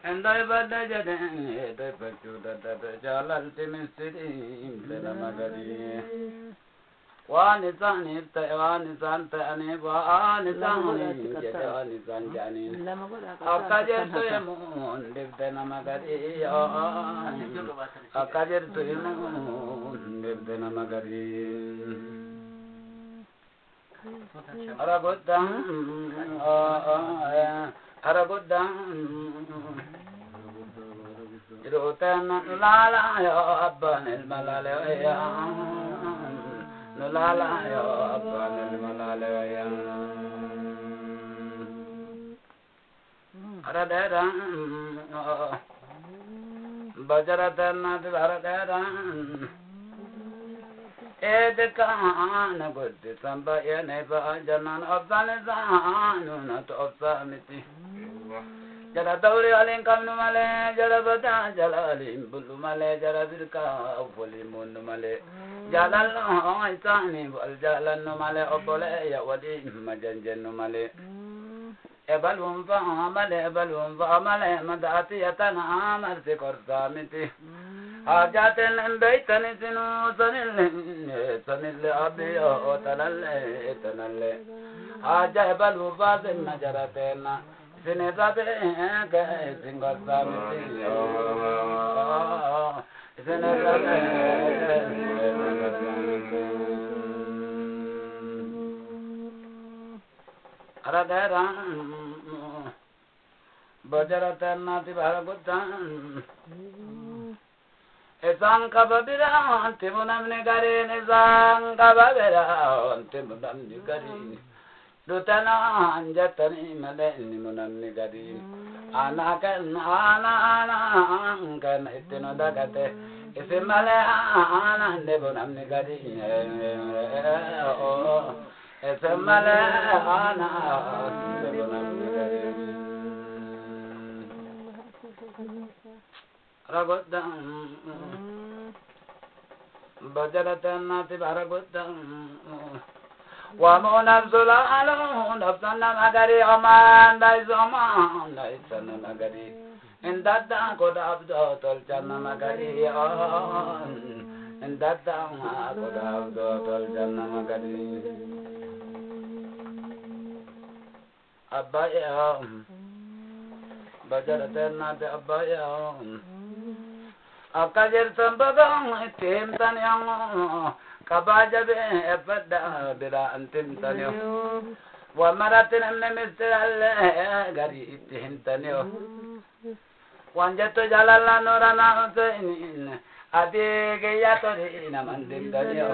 And I bad Jette, the Pachuda, the Jalalti Mistri, the Magari. One is on it, one is on Tani, one is on it, one is on Jani. Akajer to him, live the Namagari, Akajer to him, live the Namagari. Aragoda, Aragoda, Rotan, Lala, Abban, Malaya. Nulala yo abban malaya aradera bajaratan aradera edkan guddi sambaya ne bajanan afghanistan not afsamiti jara dauri alin kamnu male jara bata jalalim bulu male jara birka avoli mun male jalal aitani wal jalan male obole ya wadi majanjen male ebalum fa male madati yatana amarse korsamiti ajaten beitani sinu sanil abiyo tanale aja ebalu fa najaratena Sinetabe ke singasamiti sinetabe aradera bajaratana tibaragutta esanga babira antimunamne gare esanga babira antimunamne gare Dutana anjatani maleni munamni gadi anakan kan itino dagate isimale ana nebunamni gadi isimale ana nebunamni gadi ragodan bajaratana tibaragodan ومنزل على نفسنا مغري أمان دايز أمان دايزنا مغري إن دادا قد أبدو تلجنا مغري إن دادا قد أبدو تلجنا مغري أبايا بجرتنا أبايا أكجر سنبغم إتهم تنيام Kabajabe efada bira antim tanyo wa maratin amne mistralle gari ithin tanyo wanjato jalala norana usain ade geya tori namandim tanyo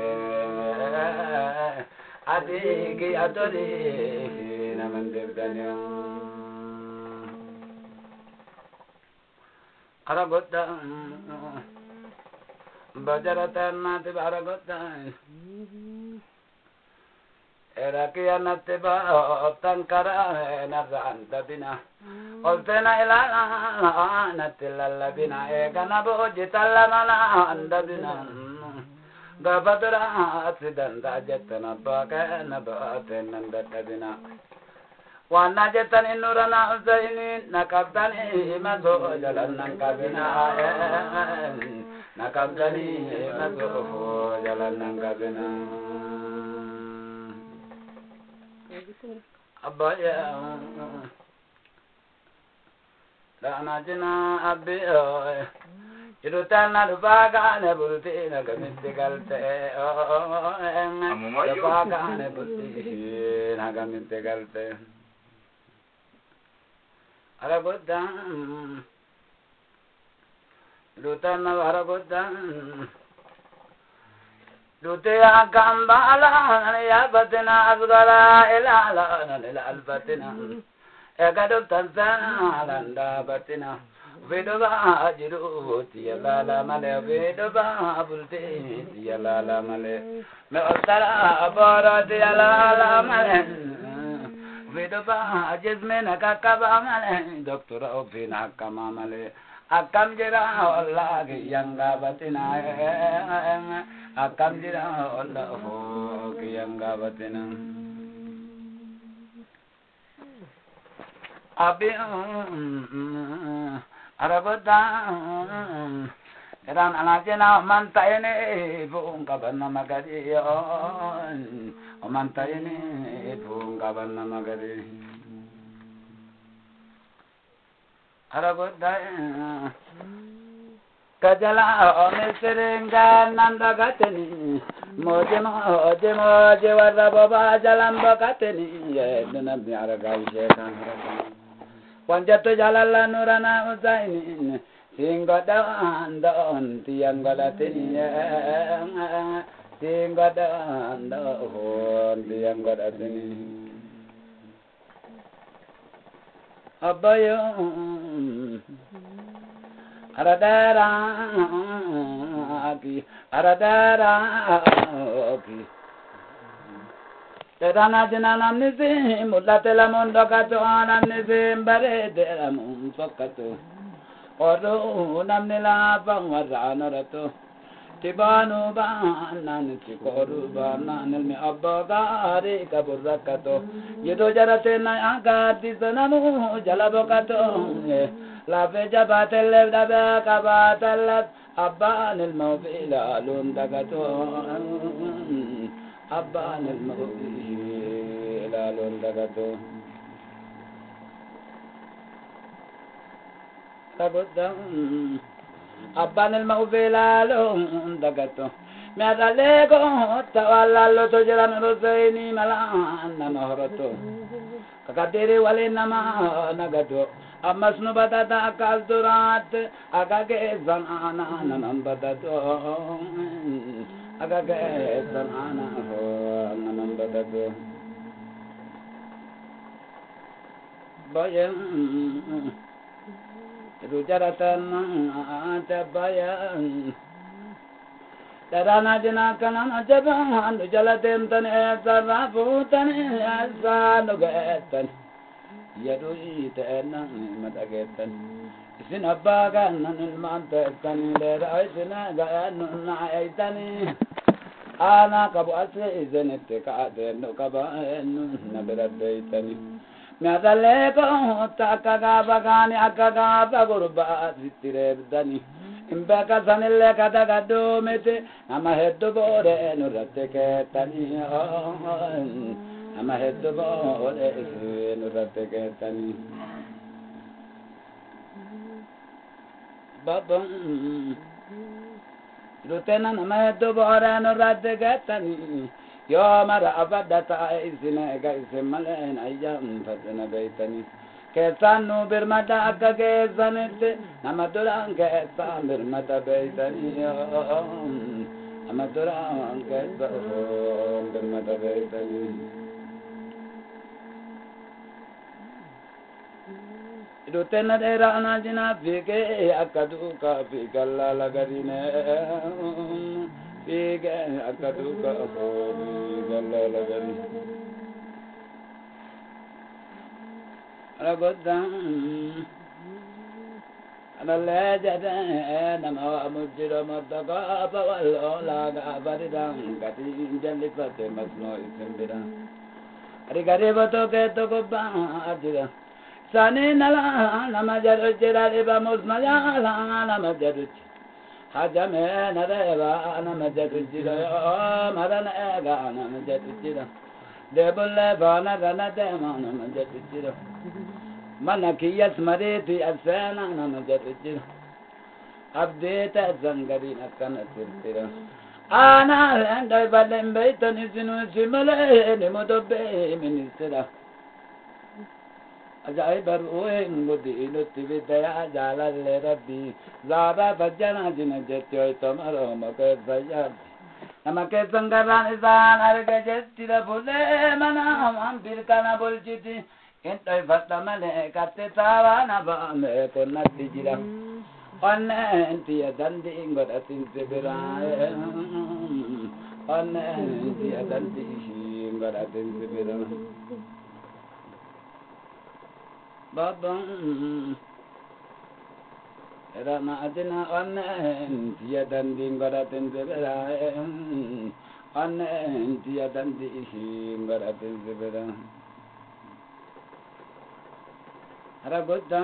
ade geya tori namandim tanyo aragoda Bajaratan tibaragotan Erakian tiba tankara naran tabina Oltena ilala natilallabina Egana bojitalla mala andabina Gabadra sidanda jetana baka nabaten nandatabina Wana jetan inurana usaini nakabtani mazo jalan nangkabina Nakabtani mazo jalan nangkabina Abaya Dana jina abiyo Irutana lupaga ne bulti nagamiti galte Lupaga ne bulti nagamiti galte Aragoda Lutana Aragoda Lutea Gambala ya batina azgara ila albatina Egadu tanzana landa batina Vedova ajiruti yalala male Vedova bulti yalala male Me ostara aborati yalala male Vedova jizmena kakaba male Doktora obina kama male Akam jira Allah kiyanga batina Akam jira Allah kiyanga batina Abi Aragoda Iran anajena mantayene bunga banna magari mantayene bunga banna magari Aragoda Kajala omeserenga nanda gateni moje warra baba jalamba gateni yedna biaraga shekan Wanjatu jalala nurana uzaini Singgoda andon tiang galatini Singgoda andon tiang galatini Abayo Aradara aki Tana jana namnisi mulatela mondo kato namnisi bare dera mum sokato Oru namnila pangwarana rato Tibanu banan chikoru banan me abboota ari kaburakato Yedo jarate na agati sanamu jalabokato La feja batelle dabe kabatelle abban il mawfila lundagato Abban il mawfila lundagato Tabudam Abban il mawfila lundagato Miadalego tawallallo tojiran rosaini malanna mahrato Kakadiri wali nama nagato Amasnu batata akal turat agage zanana nanam batato agage zanana nanam batato bayam rujaratan tabayan Darana jana kanana jaban jalatem tan esaraputan esanugetan Yadui tenang matagetan Isin abagan nanil mantetan Dheeraa isina gayanun naitani Ana kabuase isenete kaadeno kabaenun naberaddeitani Miadaleko takagabagani akagaba gurba sitirebdani Imbeka sanille katagadumete Ama heddu bore nurratteketani Ama heddu bore nurratteketani Babam Rutena nama heddu bore nurratteketani Yo mara abadata isinega isimalen ayyam fatna beitani Kesanu birmata akka kesanette namadurang kesan birmata beitani namadurang kesan birmata beitani Dutena Dheeraa anajina fike akaduka fikalla lagarine fike akaduka fikalla lagarine Ragodam Analle jada nama mujjira madaka pawal laga baridam gati jalipate masno isimbira Rigare bato ke to kubba ajira Sani nala nama jarujira riba musnaya nama jaruj Hajame nareva nama jarujira marana ega nama jarujira Debulle bana rana dema nama jarujira Manakiyas mariti asana nama jarujira Abdeta zangari nakana tirtira Ana lendai badem beitan isinu simale ni modobe ministra Ajai baru ngudi inuti vidya jalale rabbi Zara bajana jina Jette tomaro make bayar Namake sangaran isan arga Jette phule mana ampir kana bolchiti Kentai fatamale katte tawana ba me konati jira Onne entiya dandi ngodatin sebira Onne entiya dandi ngodatin sebira Babam Rana adina onne entiya dandi ngodatin sebira Onne entiya dandi ngodatin sebira Goota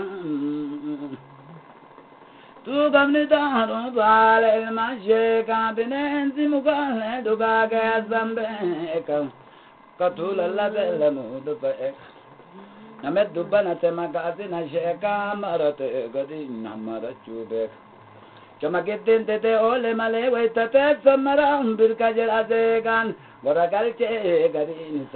tu gamni daru bal ilma sheka binenzi mugale dugaga zambe katula la bella muduba named dubana temagati na sheka marate gadi namarachube chama gedden te ole male waitate samara birka jelazegan goragalche gadi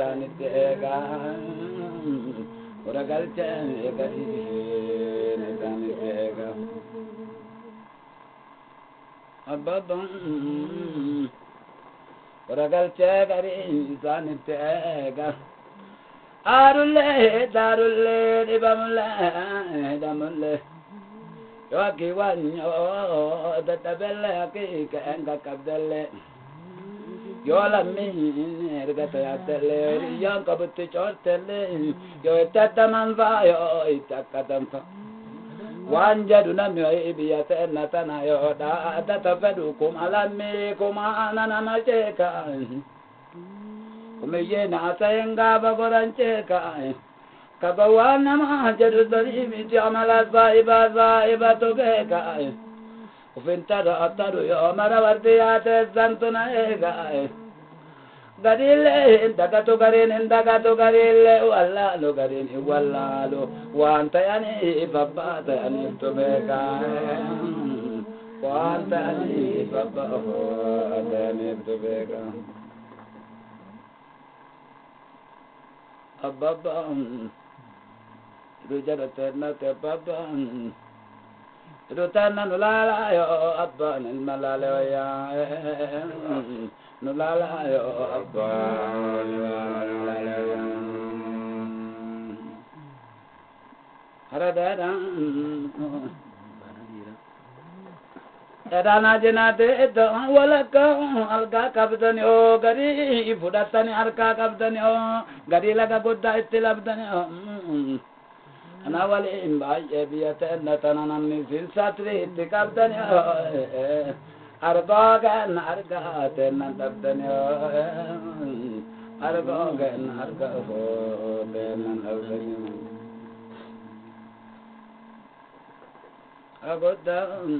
insanitegan goragalche gadi insanitegan abadon goragalche gadi insanitegan arulle darulle dibamulle damulle yoki wanyo databelle ki enga kabdelle yola min ergata yatelle yan kabutti chortelle yo tataman va yo itakatam wanja dunamyo ibiyate natana yo da tatafadu kum alami kum anana macheka kumeye na asenga bagorancheka kabawana mahajadu darimi jamala saiba togeka ufintara ataru yo marawartiyate santuna ega gadile indagato garile wallalo garini wallalo wanta yani babata yani tobeka wanta yani babata yani tobeka ababa rujarate nate baba rutana nulala yo abba nilmalale ya nulala yo abba nilmalale ya haradara edana jenate do walaka alga kabdani o gari budatani arka kabdani o gari laga godda ittilabdani o ana wale imbaye biyate natana min satri ittikabdani o arga gan arga tenan tabdani o arga gan arga ho tenan tabdani Abboota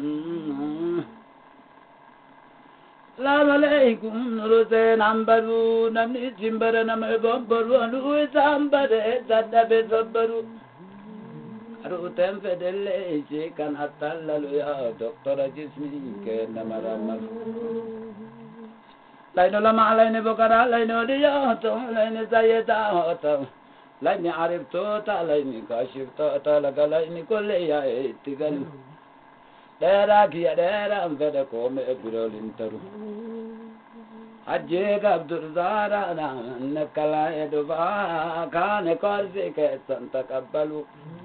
Assalamu alaikum nuruse nambaru namni jimbara nama bombaru anu sambare zadabe zabbaru aru temfedelle kan atallalu ya doktor jismi ke namaramar laino lama laino bokara laino dia to laino sayeda to laino arifto ta laino kashifto ta lagalaini kolle ya itigal Dheeraa kiyya dheeraan fedhe koome birolintaru ajjeega abdurzaara nekkalaa'e dhufaa kaane korsi keessan taqabbalu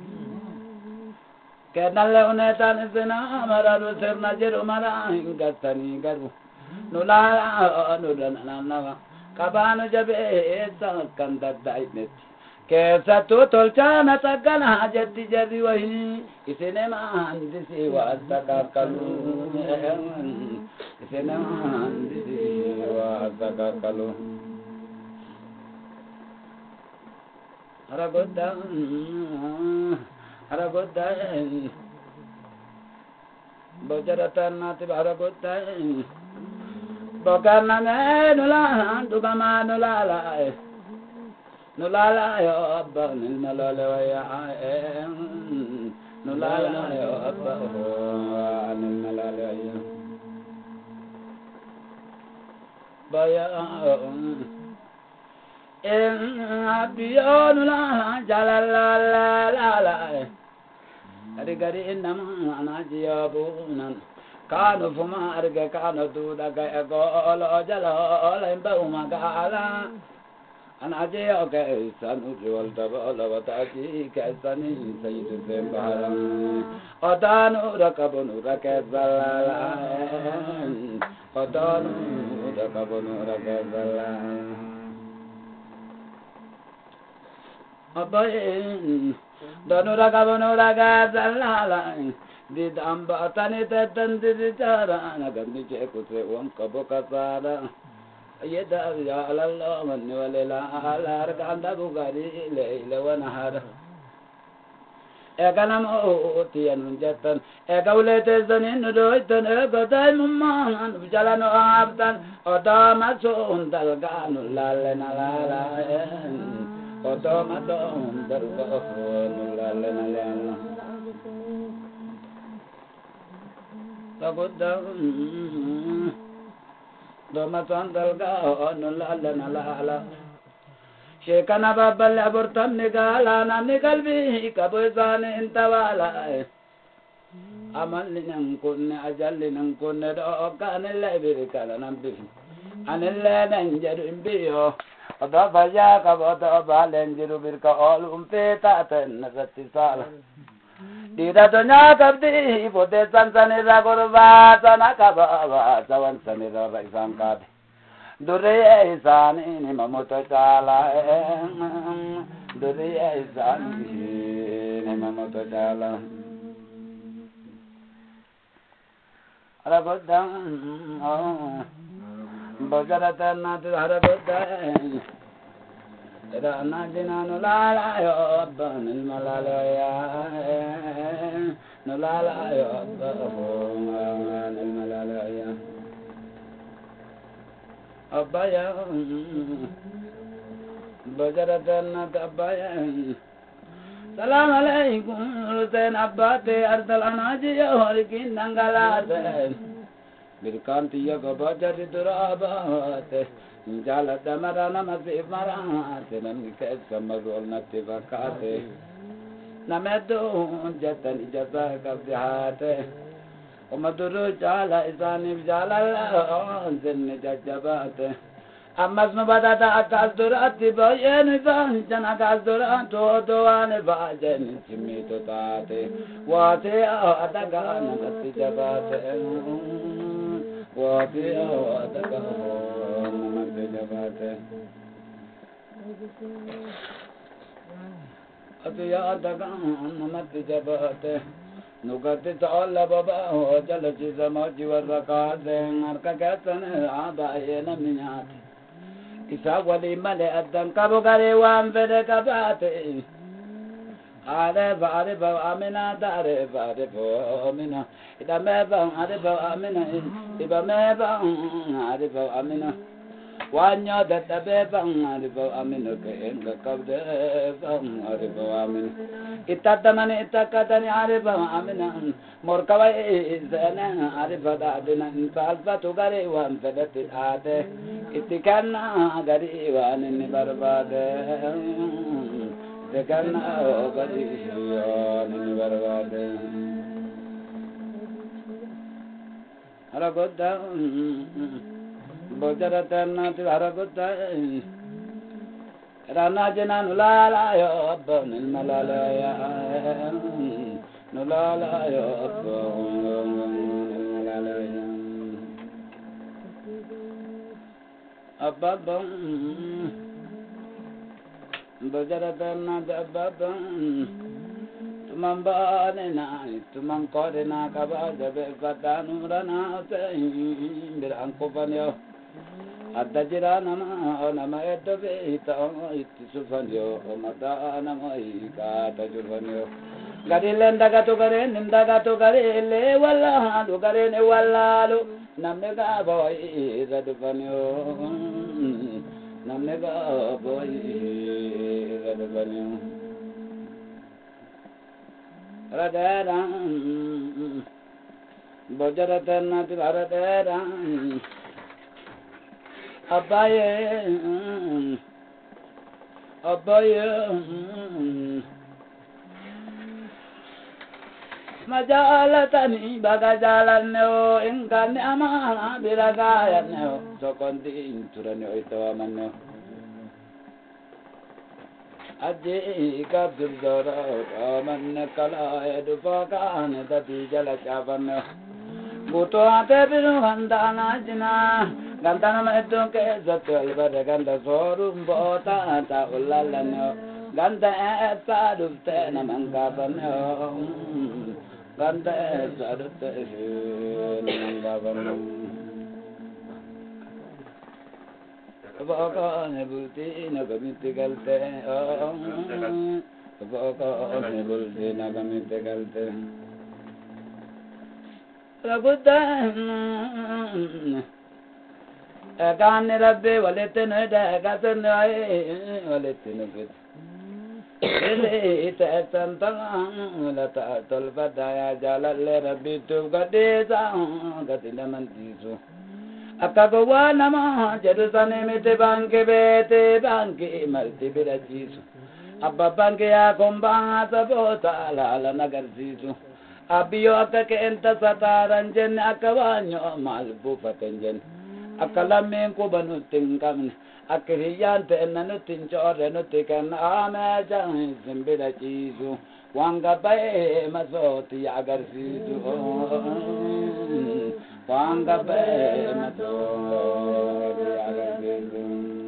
kennalle uneetaan isinaa mararu sirna jedhu maraa hin gattanii garu nu laalaa nu dananannawa qabaanu jabeessa akkan daddaa'inetti keessattuu tolchaana xagganaa jetti jarri wayii isine mahandisi waasta kakkalu isine mahandisi waasta kakkalu haragodda bojaratannati haragodda bokarname nulaan dhugamaa nulaalae nulala yo abba nilmalole waya nulala yo abba nilmalole waya baya abiyo nulala jalalala gari gari nama anajiya bunan kanu fuma arge kanu duda gaya golo jalo lemba umagala Anaje okay sanu jwal dabala wataki kasani sayyid zembaram odanu rakabunu rakazala odanu rakabunu rakazala abayin danu rakabunu rakazala didamba tani tetan didara nagandi chekuse wankabokasara Yeda ya Allah man wala la arka anda bugari leila wa nahar eganam otiyan jattan egawlete zanin doitan egatay mumman jalano abdan odama sondal ganu lalena lala odama sondal ganu lalena lala Abboota doma sondal ganu lalena lala Shekana babal abortam nigala namni kalbi kabusan intawala amal ninang kunne ajal ninang kunne do kanile birkala nambi anille nanjaru imbiyo oda baya kabota balenjiru birka olum peta ten natisala dida donya kabdi bote sansanira gorba sana kababa sawan sanira baisangkad Dure isani ni mamoto chala Dure isani ni mamoto chala Abboota Bojara natu Abboota Irra najina nulala yo abban ilmalaya nulala yo abban ilmalaya Abaya Bajaratan Abaya Salam alaikum Hussein Abbate Ardal Anajiya Horikin Nangalate Birkantiya Gabajari Durabate Jalata Marana Masif Marate Namikes Kamarol Nativakate Namedo Jatan Ijasa Kabdihate Umaduru jala isani jala zinni jajabate Ammas nubadata akas durati bayen isan janakas duranto doane bajen chimito tate Wate ataga namati jabate Wate ataga namati jabate Atiya ataga namati jabate Nugati ta'alla baba ho jalachi samaji warrakate Arka katane abaye namiyate Isa wali male addan kabugare wan vede kabate Areba amina dareba amina Idameba areba amina Ibameba areba amina Wanya databeba areba amina Kenga kabdeba areba amina Itatamani itakatani areba amina Morkawai izana areba dadina Salfa tugare wan vedati ate Itikana gari wan ni barbade Itikana gari wan ni barbade Abboota Bojaratan natu Abboota Rana jana nulala yo abban ilmalaya nulala yo abban ilmalaya abban Bojaratan natu abban Tumambane na tumangkore na kabaja be katanurana te birangkopanyo Adajira nama edobe ita iti sufanyo mata nama ika tajufanyo Gadilen daga to gare le wala do gare ne wala lo namne ga boy radufanyo namne ga boy radufanyo Radera Bojaratan natu radera Abaye Majalatani bagajalanyo ingkani amana biragayanyo sokonti inturanyo ito amanyo Aji kabdurdoro amanne kalaya dupakane tati jalachapanyo Buto ate biru gandana jina Gandana maedonke zatul bada ganda sorum bota ta ullalanyo Ganda esa dhufte namangkapanyo Ganda esa dhufte namangkapanyo Baka nebuti nagamiti galte فوق bultina kamite galte Raguda Agane rabbe waletene da gatene waletene fit Ele tantang la ta tolbada jalal rabbi tu gadeza gadina mantisu Akagawa nama Jerusalem te banke bete banke malti birajisu Abba banke ya komba sabota la nagarjisu Abiyo akake enta sataran jen akawanyo malbu patenjen Akalamin ko banuting kamin Akiriyan te nanutin chore nutikan ame jang simbira jisu Wanga bae masoti agarjisu Wanga bae masoti agarjisu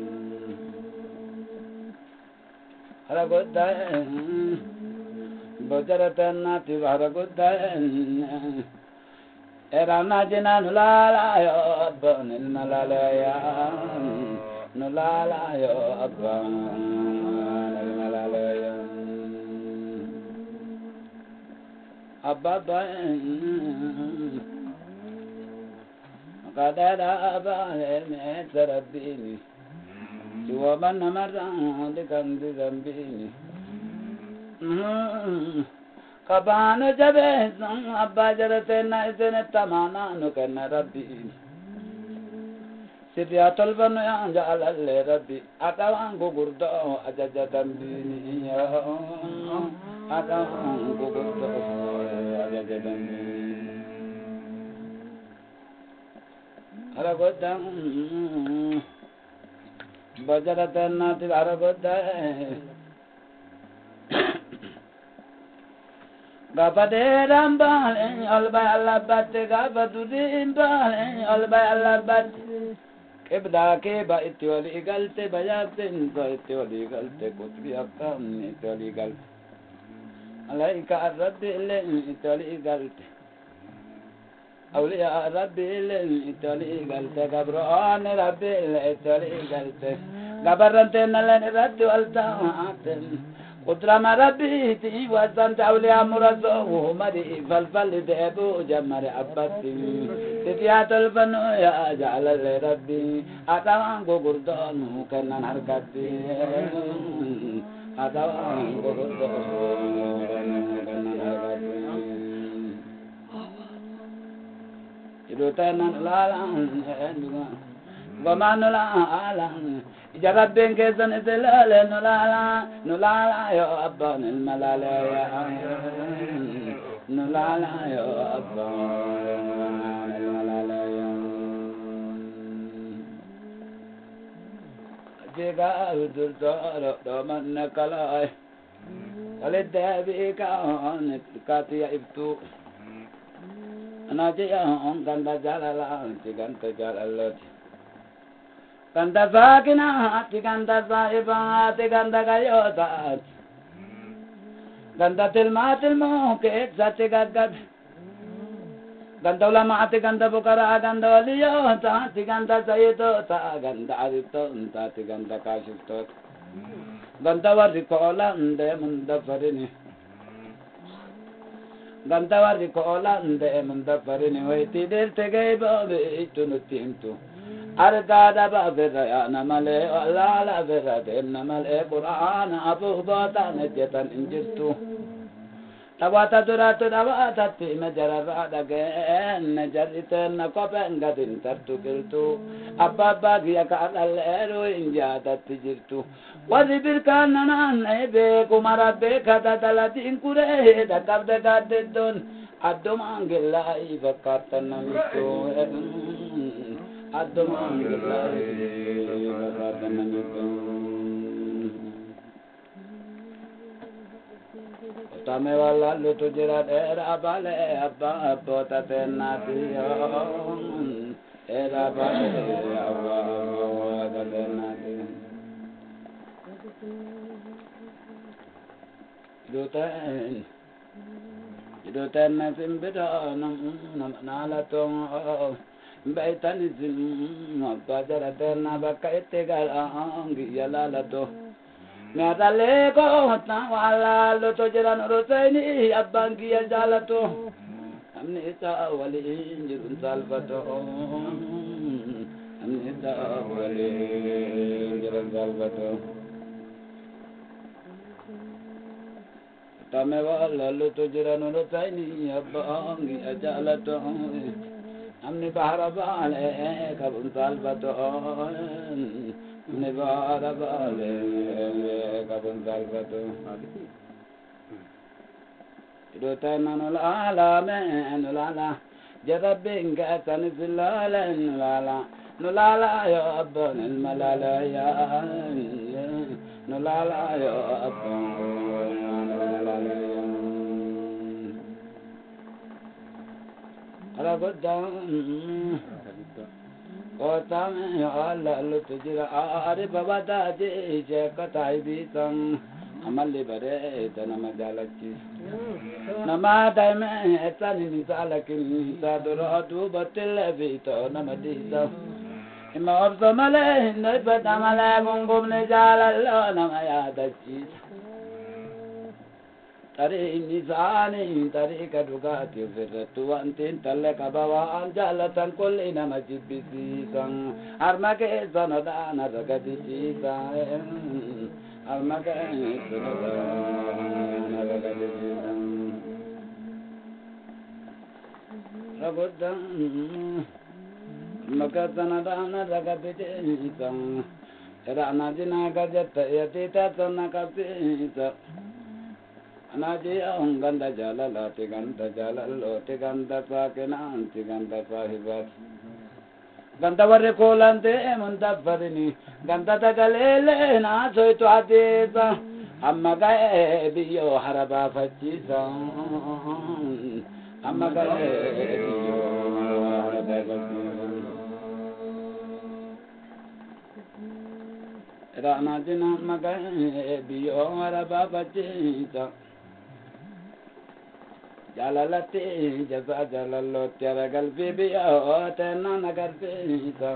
Haragoda Bojaratana ti haragoda Erana jina nulala yo abba nilmalala ya Nulala yo abba nilmalala ya Abba Kadada abba me sarabini Juwa namarang dikandi zambini Kabano jabe abba jarate na isene tamana nukana rabbi Sibya tolbano ya jalalle rabbi Akawan gugurdo ajaja dambini Akawan gugurdo ajaja dambini Haragodam Bajarate na ti haragodam Gapade rambale alba alabatte gapadudim bale alba alabatte kebda ke ba itwali galte bayatin ba itwali galte kutbi akam itwali galte alaika rabbi len itwali galte awliya rabbi len itwali galte gabran rabbi len itwali galte gabarante nalen raddu alta قدرم ربي تي وزنت أولياء مرزوه مري فالفل ديبو جمر أبتي تبيات الفنو يا جعل ربي أتوان قردون كنا نركتي أتوان قردون كنا نركتي إذا تنان لالا وما نلا Jarab bengke san itilale nulala yo abba nilmalala ya nulala yo abba nilmalala ya Jega udur doro doman nakalay Alidabi kaan katiya ibtu Anajaya on ganda jalala ganta jalala Ganda sakina, ganda saiba, ganda gayota. Ganda tilma ke sate gagad. Ganda ulama ganda bukara, ganda waliyota, ganda sayidota, ganda arito, ganda kashiftot. Ganda warikola, munda farini. Ganda warikola, munda farini. Waiti del tegaibo, itunutintu. Argada ba vera namale la la vera de namale Quran Abboota najatan injirtu tawata duratu dawata ti majara daga najarita nakopen gadin tartu kiltu abba giya ka alero injata tijirtu wazibir kanana nebe kumara be kada dalati inkure da kabda gadedon adum angela ibakatan namitu Adama Billahi Baratana Nitu Tame wala lutu jira Dheeraa bale abba Abboota tenatiyo Dheeraa bale abba Abboota tenatiyo Iduten nasimbida nalatong Baitanizim, Bajaratana Bakaitegal, Yalalato, Meetalee koota wallaaloo jiran rootanii abbaan kiyya jaalatu namni isaa waliin jiruun salphatu namni isaa waliin jiruun salphatu. Tame wallaaloo jiran rootanii abbaan kiyya jaalatu namni bahara baalee qabuun salphatu. Nebara bale kabun salvatu idota nanulala menulala jarabinga tanizilala nulala ya abban malala ya nulala ya abban malala ala godam Kotame Allah lutujira ari babada je katai bisam amalli bare tana madalachi nama daime etani nisalakin sadura tu batil vito namadisa imma obsamale ne badamale gungum ne jalalo namaya dachi Tari nisani tari kadugati firtu antin talle kabawa anjalatan kulli nama jibisi sang armake sanadana ragati sang armake sanadana ragati sang ragodam maka sanadana ragati sang rana jina gajata yatita sanakapisa Anaji ganda jalala ti ganda jalalo ti ganda sakina ti ganda sahibat ganda warre kolante muntafarini ganda tagalele na soitu adisa amma gae biyo haraba fachisa amma gae biyo haraba fachisa rana jina magae biyo haraba fachisa Jalalati jasa jalalo tiara galpi biya tena nagarpisa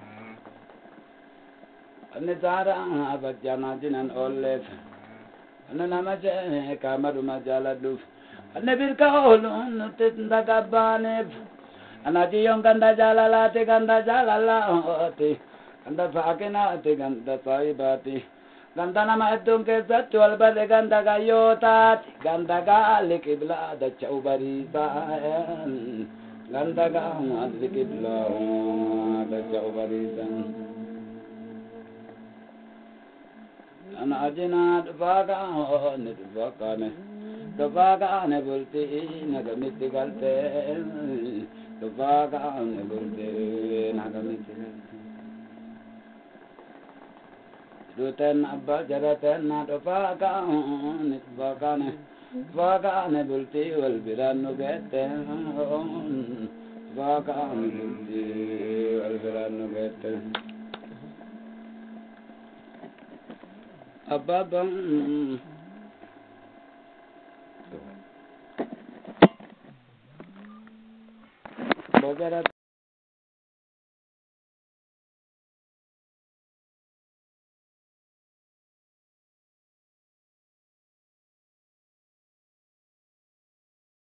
Ane zara abajana jinan olef Ane namaje kamaruma jaladuf Ane birka olun nutinda gabanef Anaji yung ganda jalalati ganda jalalati Ganda sakinati ganda saibati Ganda nama edung kesatu albade ganda gayota ganda gali kibla da chaubarisa ganda gali kibla da chaubarisa ana ajina dvaga ne bulti nagamiti galte dvaga ne bulti nagamiti Duten abba jaratan na dofaga ne bulti wal biranu gete vaga ne bulti wal biranu gete abba bam